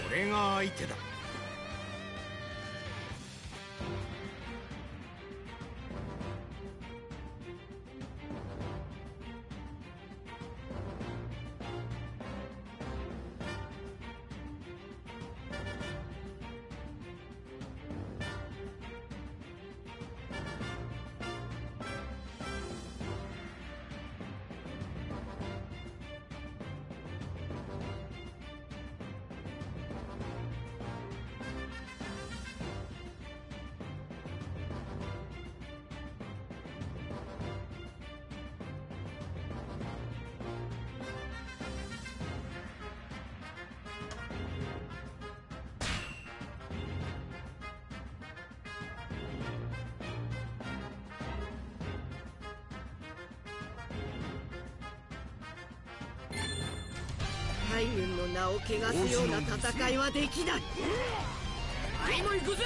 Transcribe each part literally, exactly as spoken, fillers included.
れが相手だ。 海軍の名を汚すような戦いはできない。 はいも行くぜ。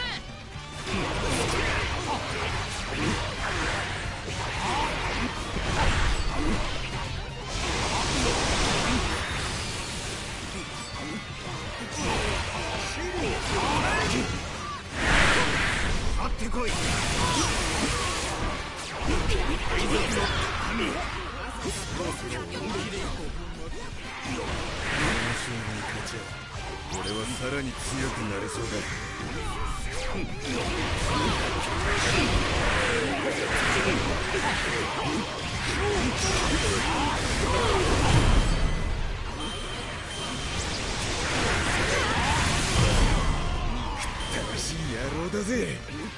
あってこい。 俺はさらに強くなれそうだ。楽しい野郎だぜ。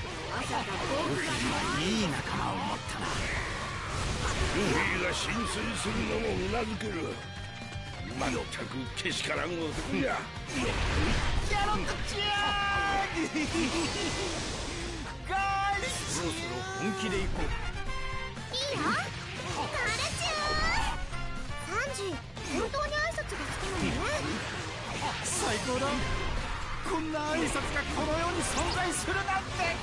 いい仲間を持ったな。 ルフィが浸水するのもうなずける。まったくけしからん男じゃ。 やろっとちゃーガーリそろそろ本気で行こう。 いいよカレちゃん。サンジ本当に挨拶が好きなのね。 最高だ。こんな挨拶がこの世に存在するなんて。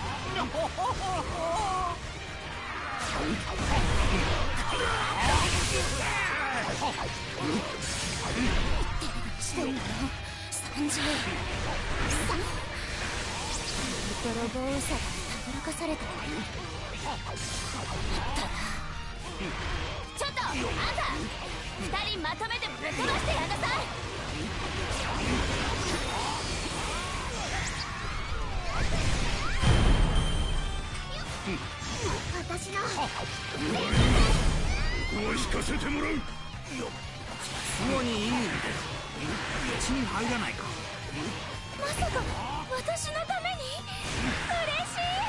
してるのよサンジ。さ泥棒ウサがたぶらかされた。 ちょっとあんた二人まとめてぶっ飛ばしてやんなさい。 私のここは引かせてもらう。 すごにいい。うちに入らないか。 まさか私のために。嬉しい。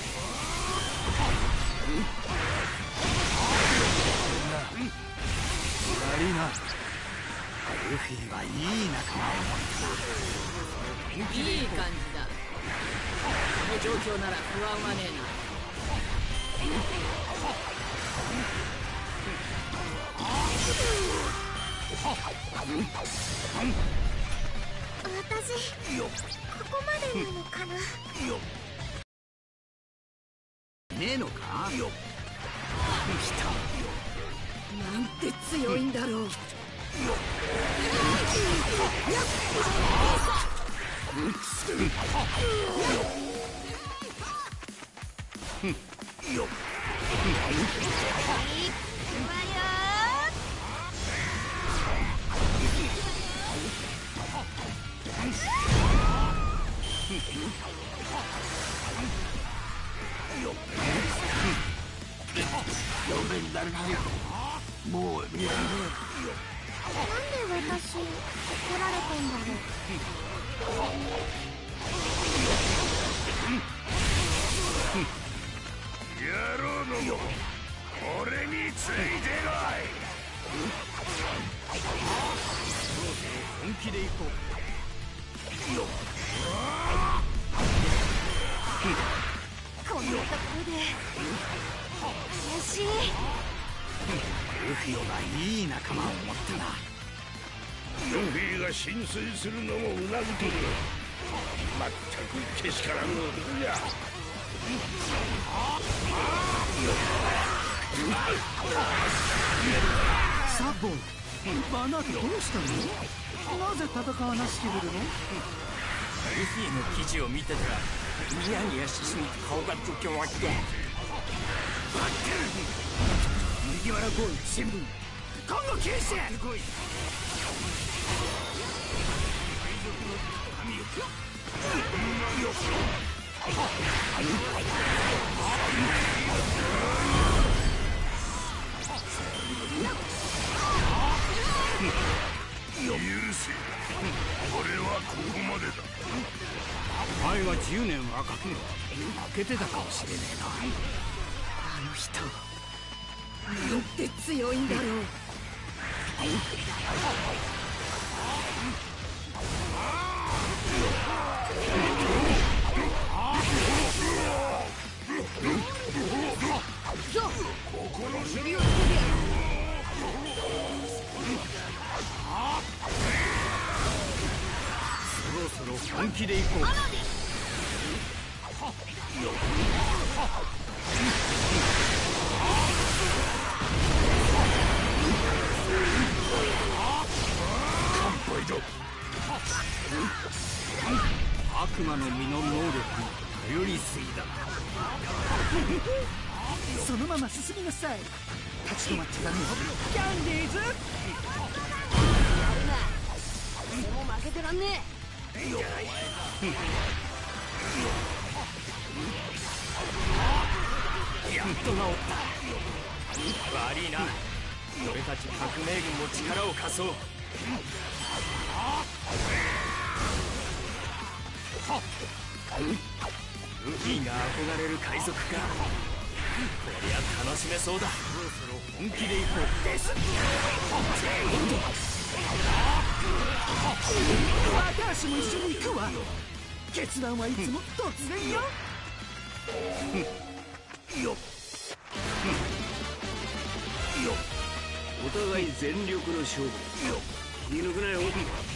悪いな。ルフィはいい仲間を持ったな。 いい感じだ。この状況なら不安はねえな。 私ここまでなのかな。 ねえのか。来た。 なんて強いんだろう。 もうやめろ。 なんで私怒られてんだろ野郎ども俺についてこい。 本気で行こう。 こんなところで。悔しい。 ルフィはいい仲間を持ったな。 ルフィが浸水するのもうなずける。まったくけしからん男じゃ。 サボバナーどうしたの？なぜ戦わなしてくるの？ ルフィの記事を見てたらニヤニヤしすぎて顔がドキョワキだ。 麦わらゴール新聞今後禁止。 許せ。俺はここまでだ。 お前はじゅうねん若く負けてたかもしれねえな。 あの人なんて強いんだろう。ぞっ指をつけてやる。 そろそろ本気で行こう。悪魔の実の能力に頼りすぎだな。そのまま進みなさい。立ち止まっちゃダメよ。キャンディーズ。 でも負けてらんねえ。 やっと治った。悪いな。俺たち革命軍も力を貸そう。ルフィが憧れる海賊か。こりゃ楽しめそうだ。 そろそろ本気で行こう。です。私も一緒に行くわ。決断はいつも突然よ。よっお互い全力の勝負。気抜くなよ。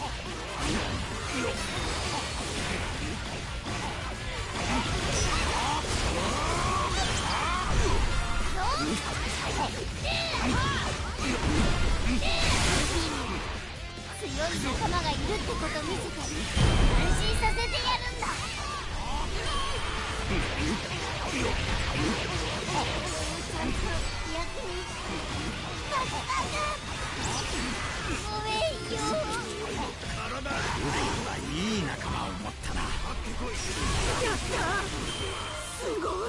強い仲間がいるってこと見せて安心させてやるんだ。ちゃんと役に立つかな。ごめんよ。 いい仲間を持ったな。 やったすごい。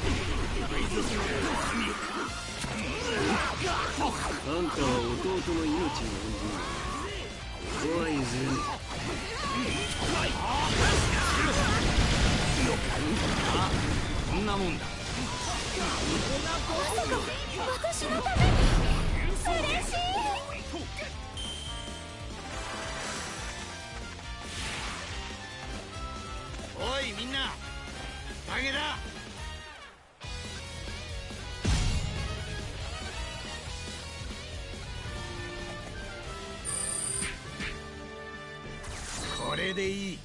あんたは弟の命の恩人だ。怖いぜ。 こんなもんだ。 私のために嬉しい。 おいみんな、あげだ。これでいい。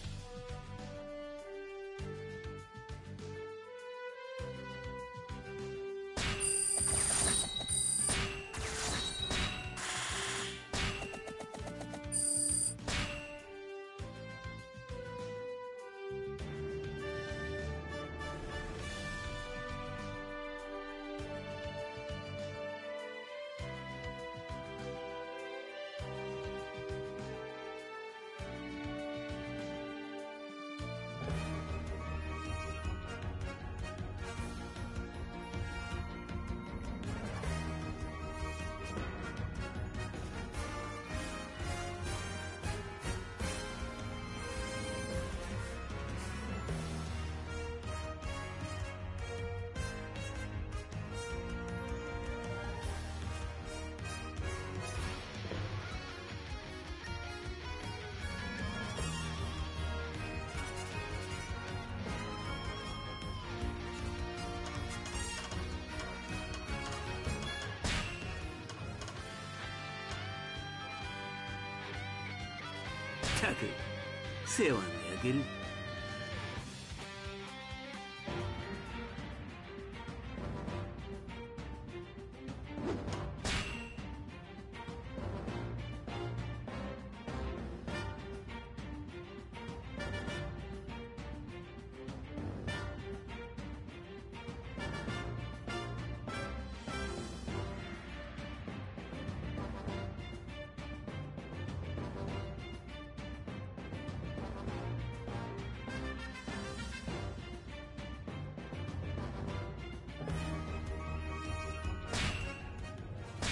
ったく世話の焼ける。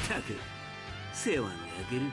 ったく世話が焼ける。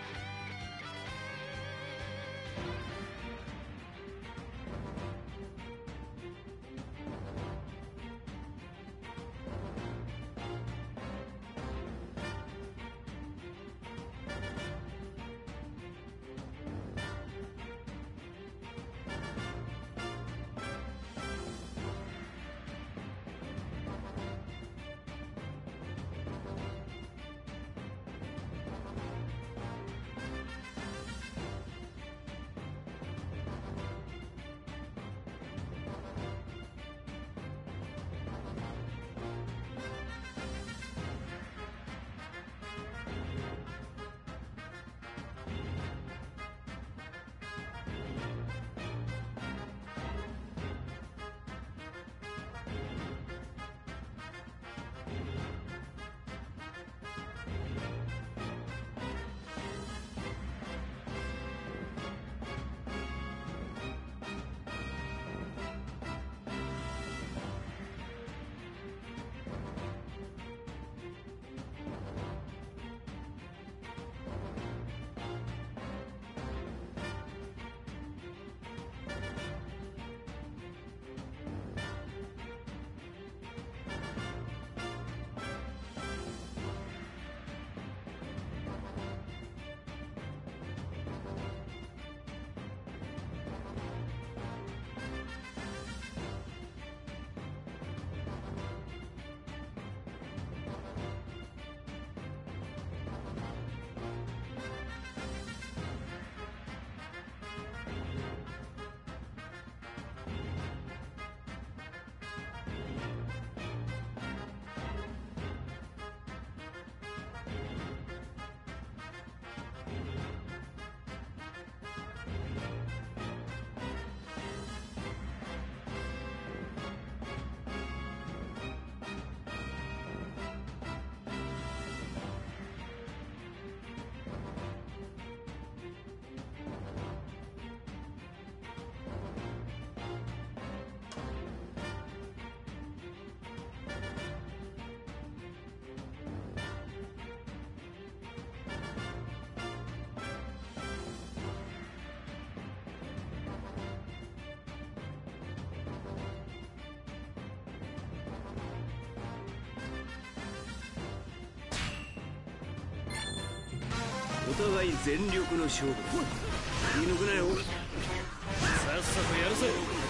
お互い全力の勝負。気抜くなよ。さっさとやるぜ。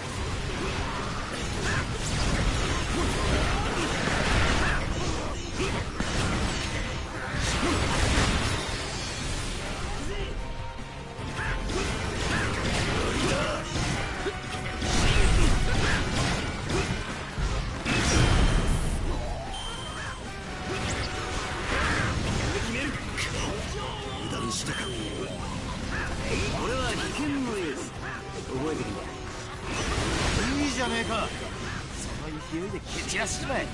これは危険のエース。覚えてるんだ。いいじゃねえか。その勢いで蹴散らしちまえ。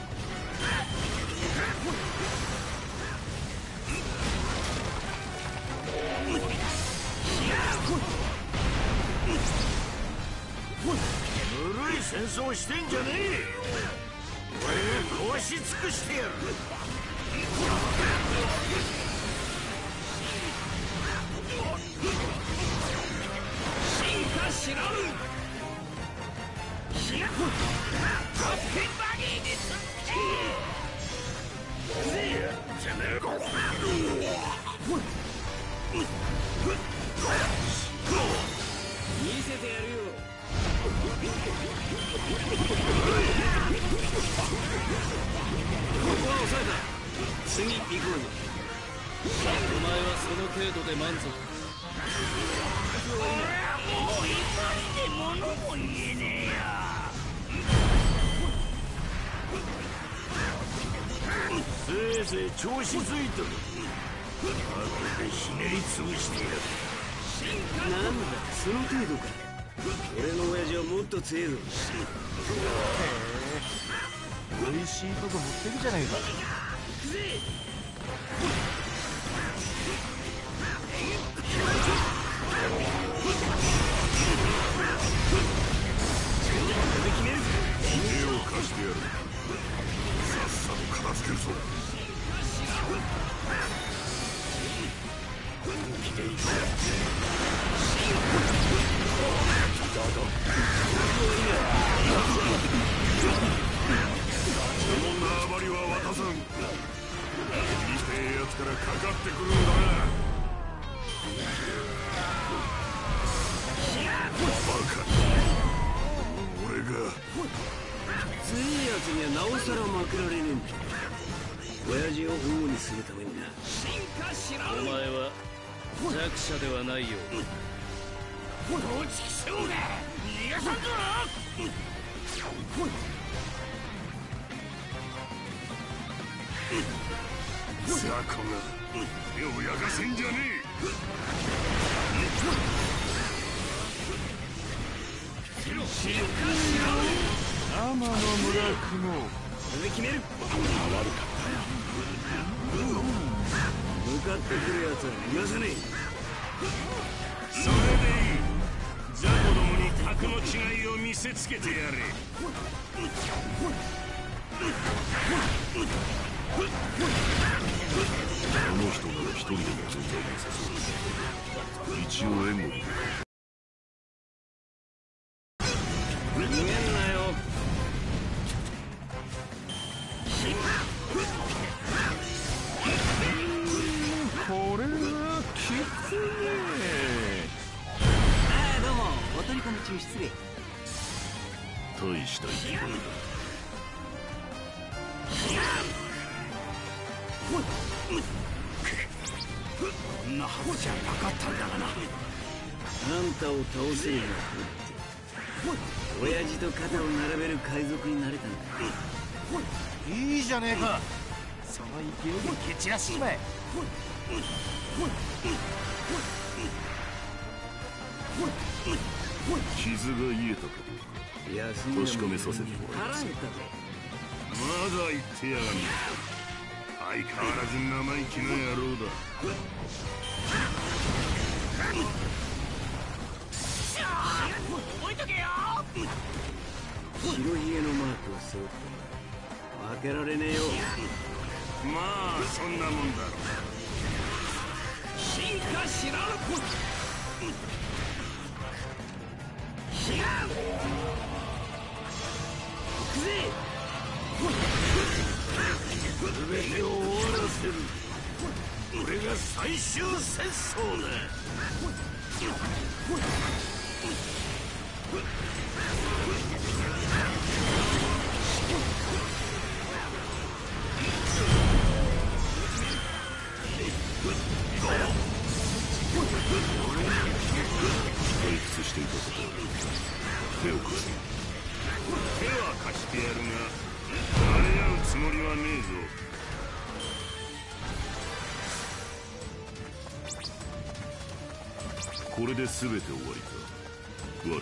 ぬるい戦争してんじゃねえ。俺が壊し尽くしてやる。進化しろ。ヒヤッカッペンバギーにすっけぜてめえ見せてやるよ。ここは抑えた。次行こうぞ。お前はその程度で満足。俺はもう今にで物も言えねえや。せいぜい調子ついとる。後でひねり潰してやる。なんだその程度か。俺の親父はもっと強えぞ。へえ、美味しいとこ持ってるじゃないか。 手を貸してやる。さっさと片付けるぞ。 からかかってくるんだな。バカ、俺が強いやつにはなおさら負けられねえんだ。親父を保護にするためにな。お前は弱者ではないようだ。 同チキショウが逃がさんぞ。雑魚が手を焼かせんじゃねえ。 天の村雲、これで決める。 悪かったよ。 向かってくるやつは逃がさねえ。 それでいい。雑魚どもに格の違いを見せつけてやれ。 あの人なら一人でも存在なさそうだ。一応援護に逃げんなよ。 これはきついね。 ああ、どうもお取り込み中失礼。 大した勢いだ。 こんなはずじゃなかったんだがな。 あんたを倒せるようになって親父と肩を並べる海賊になれたんだ。 いいじゃねえか。その勢いで蹴散らしちまえ。 傷が癒えたかどうか休み確かめさせてもらいます。 腹減ったぜ。 まだ言ってやがんね。相変わらず生意気な野郎だ。 覚えとけよ。 白ひげのマークを背負って負けられねえよ。 まあそんなもんだろ。 進化しらる。 行くぜ。全てを終わらせる。これが最終戦争だ。 退屈していたことは手を貸せ。 手は貸してやるが慣れ合うつもりはねえぞ。 これで全て終わりか。悪くない。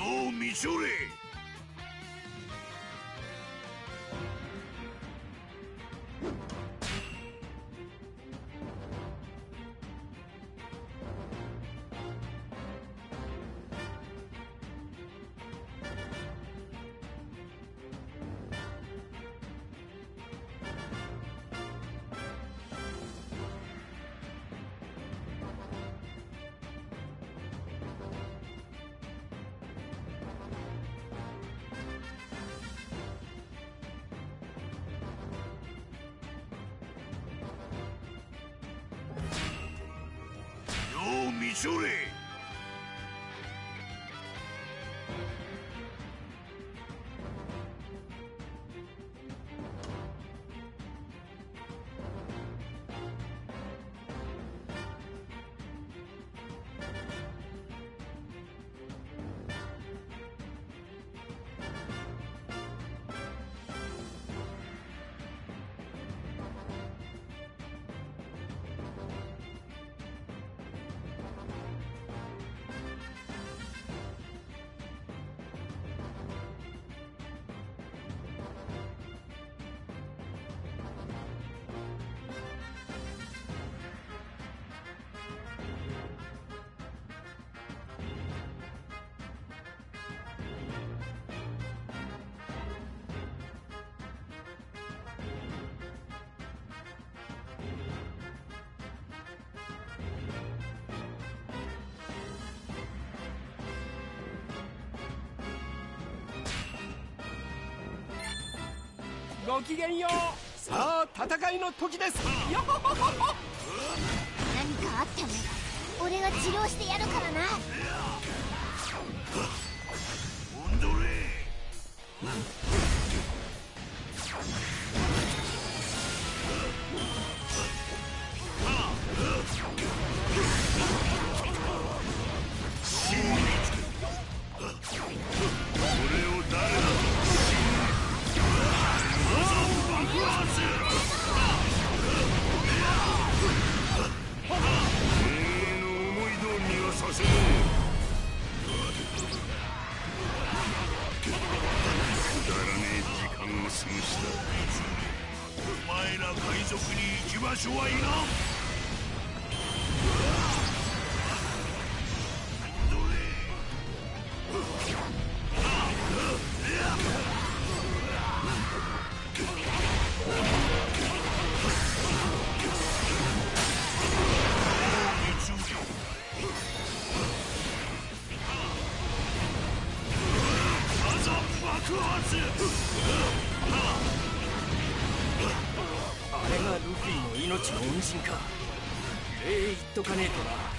う見ちょれ。よう見ちょれ。 ごきげんよう。さあ戦いの時です。よほほほほ。 何かあったね。俺が治療してやるからな。 オンドレ。お前ら海賊に行き場所はいらん。 あれがルフィの命の恩人か。礼言っとかねえとな。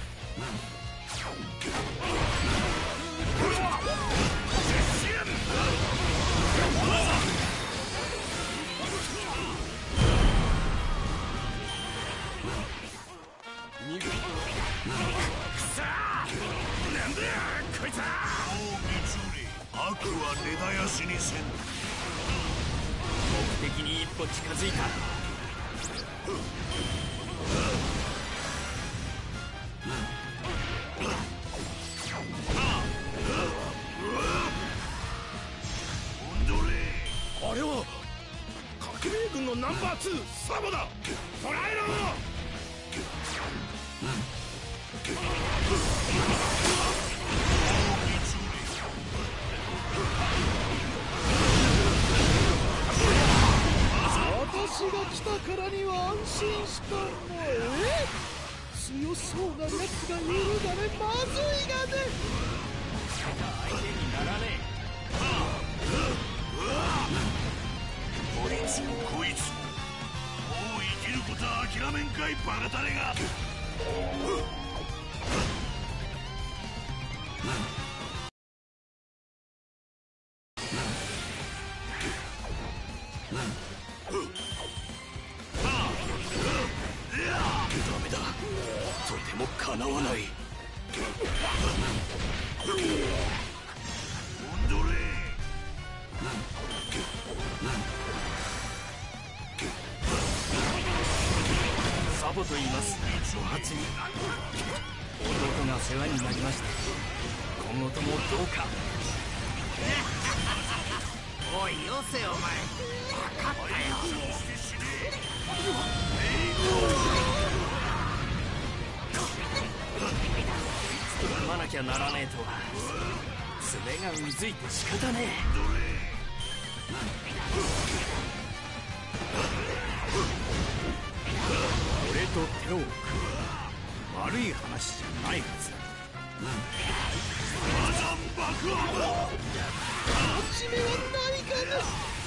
なんだこいつは。もう見つれ。悪は根絶やしにせん。 目的に一歩近づいた。 あれは革命軍のナンバーツーサボだ。捕らえろ。 私が来たからには安心したの。え強そうなやつがいるなれまずいがね。 相手にならねえ。 こいつもこいつももう生きることは諦めんかいバカタレが。 ダメだ。とてもかなわない。 オンドレ。 サボと言います。お初に弟が世話になりました。今後ともどうかおいよせお前。分かったよ。組まなきゃならねえとは爪がうずいて仕方ねえ。俺と手を組む悪い話じゃないはずだ。 始めは何かです。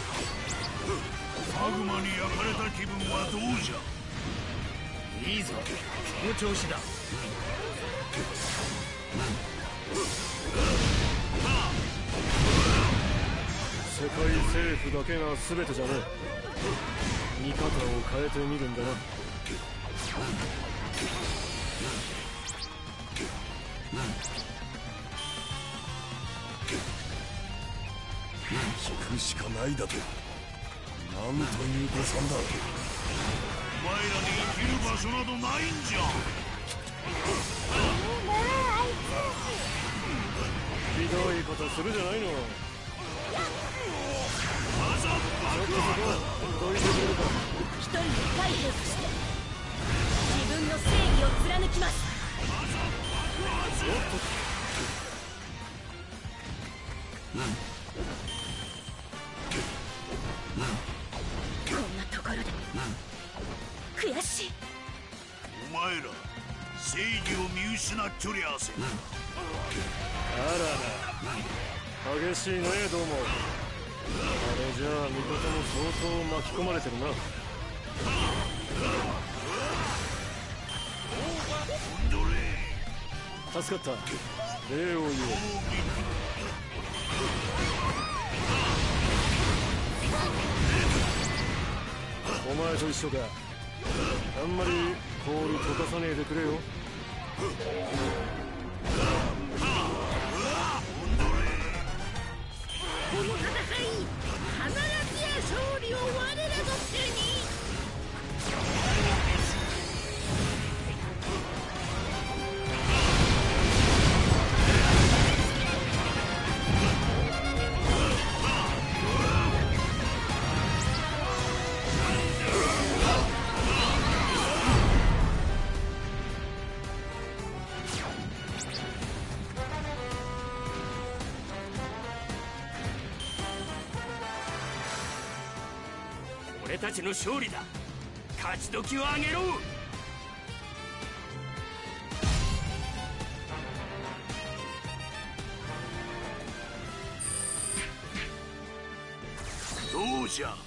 マグマに焼かれた気分はどうじゃ。 いいぞ、その調子だ。 世界政府だけが全てじゃねえ。見方を変えてみるんだな。引くしかないだと。なんという誤算だ。 お前らに生きる場所などないんじゃ。 ひどいことするじゃないの。 一人の海兵として自分の正義を貫きます。こんなところで悔しい。 お前ら正義を見失っちょりゃせ。 あらら、激しいね、どうも。あれじゃあ味方も相当巻き込まれてるな。助かった。礼を言おう。お前と一緒か。あんまり氷溶かさねえでくれよ。 この戦い必ずや勝利を我らの手に。 俺たちの勝利だ。勝ち時を上げろ。 どうじゃ。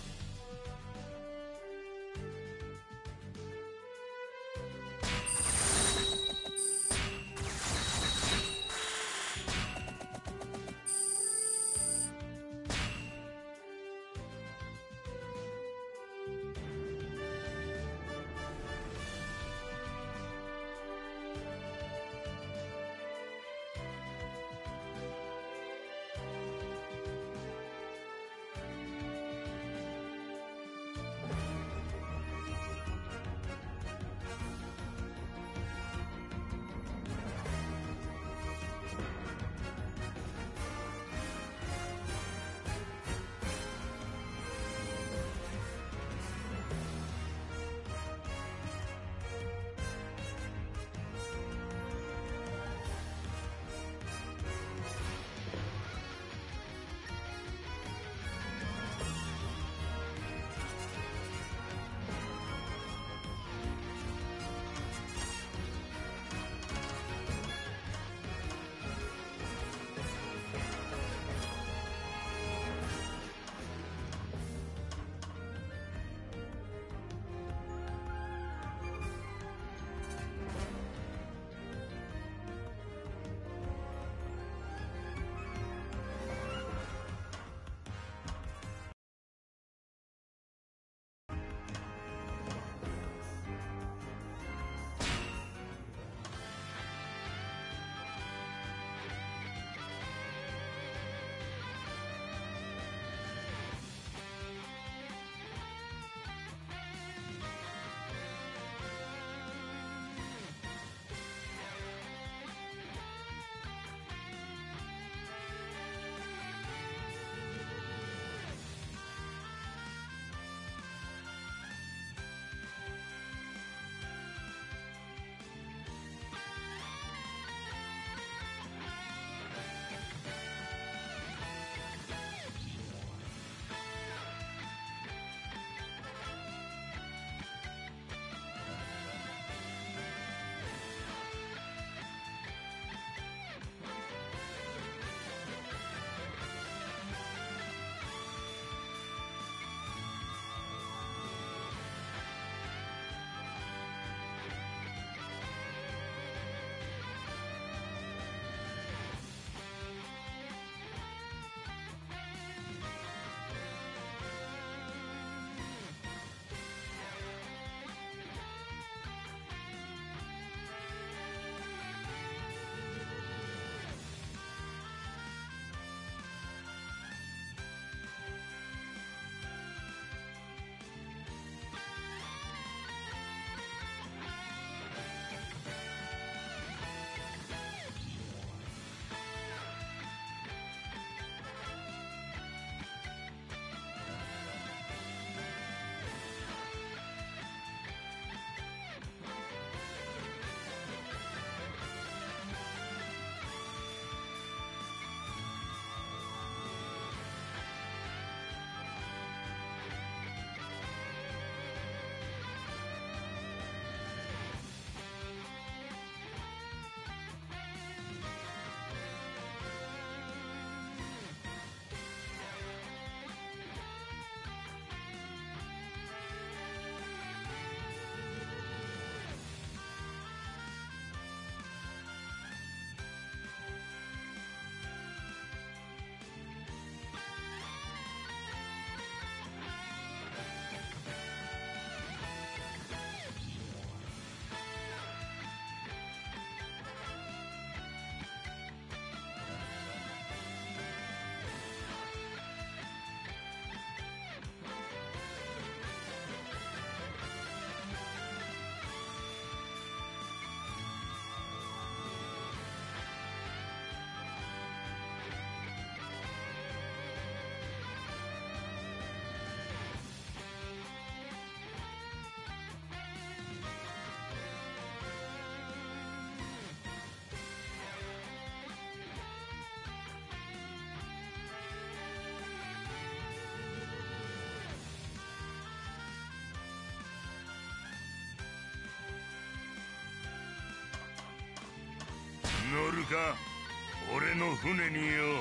か、俺の船によ。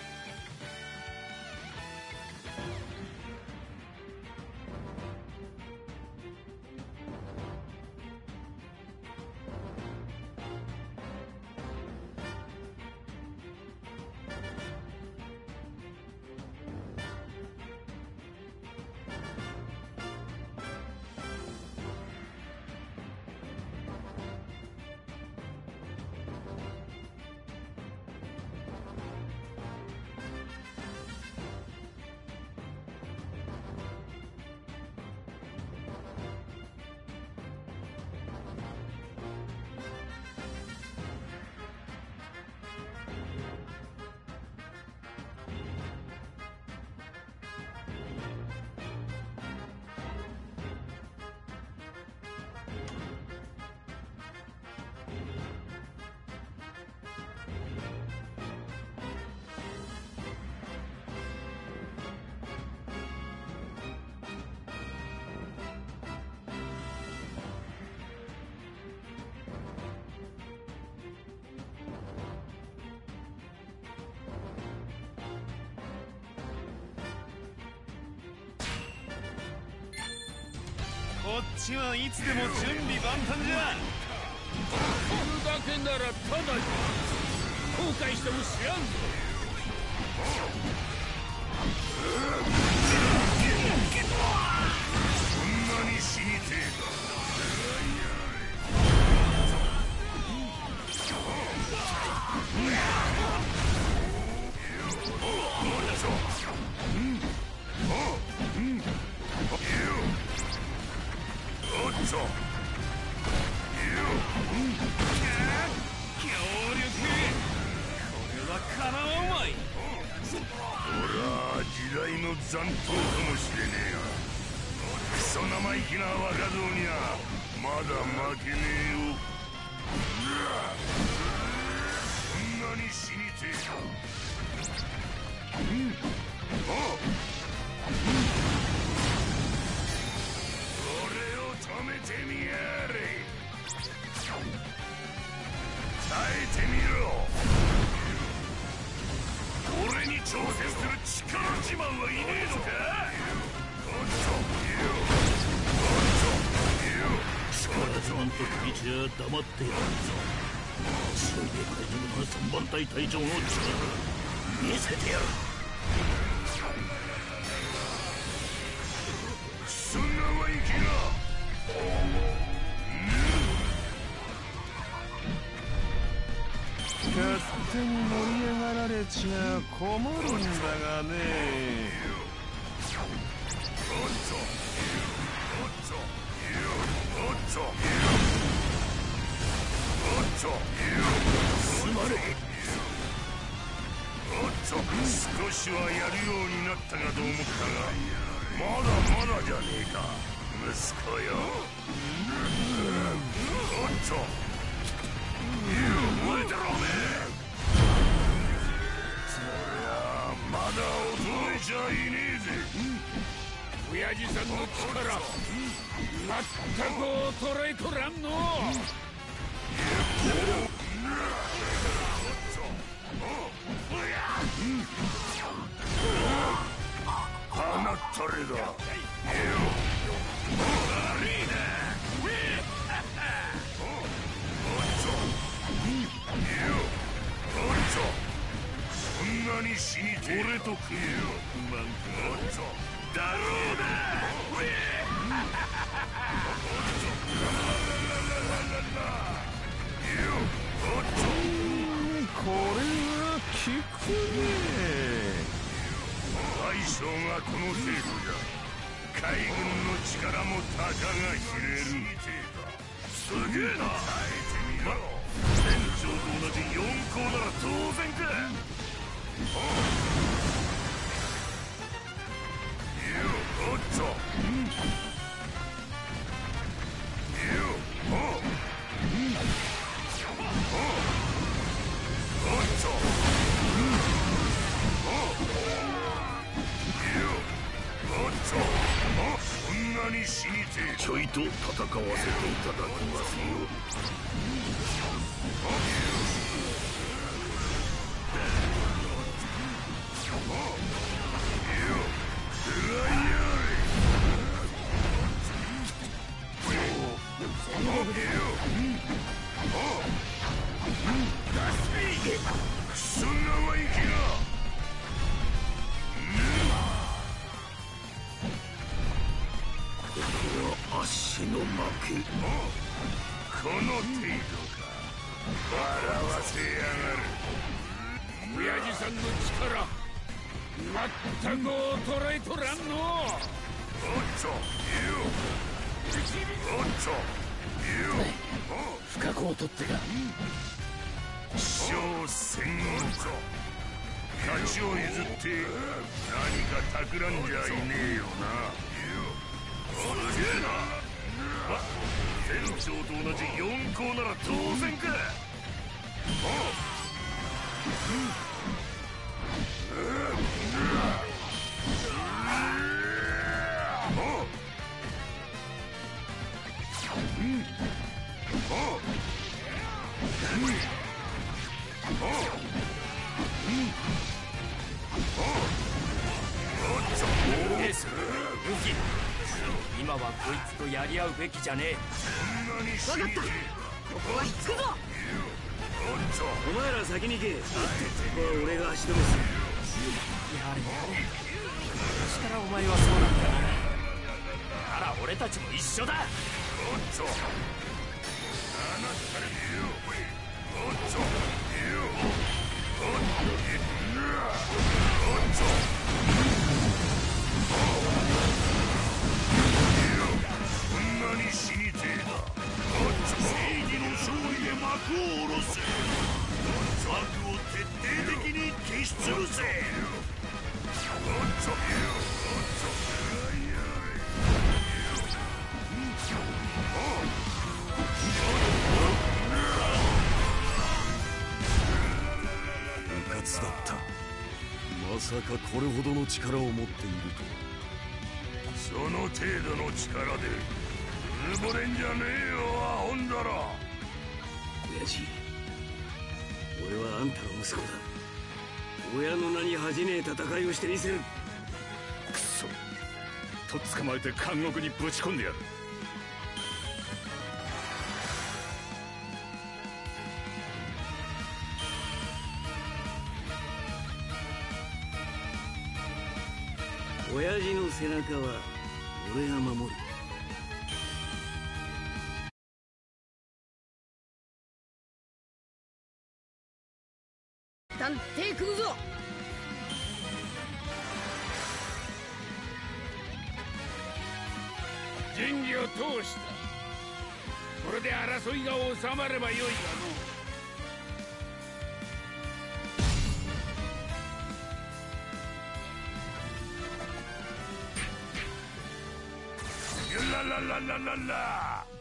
こっちはいつでも準備万端じゃ。 これだけならただに後悔しても知らんぞ。 そんなに死にてえか。強力。これはかなわんまい。俺は時代の残党かもしれねえが、クソ生意気な若造にはまだ負けねえよ。そんなに死にてえか。うんおう止めてみやれ。耐えてみろ。俺に挑戦する力自慢はいねえのか。おっとおっと力自慢と聞いちゃ黙ってやるぞ。白いで大丈夫な三番隊隊長の力見せてやる。 そんな生意気な。 勝手に盛り上がられちゃ困るんだがね。 おっとおっとおっとおっとすまねえ。おっと少しはやるようになったかと思ったが、まだまだじゃねえか息子よ。おっと覚えてろおめえ。そりゃまだ衰えちゃいねえぜ。 親父さんの力全く衰えとらんの。放ったれだ。悪いな。そんなに死にてえ。俺と組むよ。不満か。おっとだろうな。おっとこれは効くね。 大将がこの程度じゃ海軍の力もたかが知れる。すげえな。耐えてみろ。船長と同じ四皇なら当然か。おっとおっそんなに死にてえ。ちょいと戦わせていただきますよ。 クソ生意気な。これは足の負け。この程度か。笑わせやがる。親父さんの力全く衰えとらんの。おっとよおっとよ不覚を取ってか小戦後勝ちを譲って何か企んじゃいねえよな。すげえな。ま船長と同じ四校なら当然か。 エース、ルフィ、今はこいつとやり合うべきじゃねえ。 分かった。ここは行くぞ。 お前ら先に行け。ここは俺が足止めする。 やれやれ、昔からお前はそうなんだな。なら俺たちも一緒だ。 おっとあなたに言う。おっと言う。おっとおっとこんなに死にてえだ。正義の勝利で幕を下ろせ。悪を徹底的に消し潰せ。おっとおっとうかつだった。まさかこれほどの力を持っているとは。 その程度の力でうぬぼれんじゃねえよアホんだら。 親父、俺はあんたの息子だ。親の名に恥じねえ戦いをしてみせる。 くそ、とっ捕まえて監獄にぶち込んでやる。 親父の背中は俺が守る。 探偵来るぞ。 仁義を通した。これで争いが収まればよいがの。ララララララ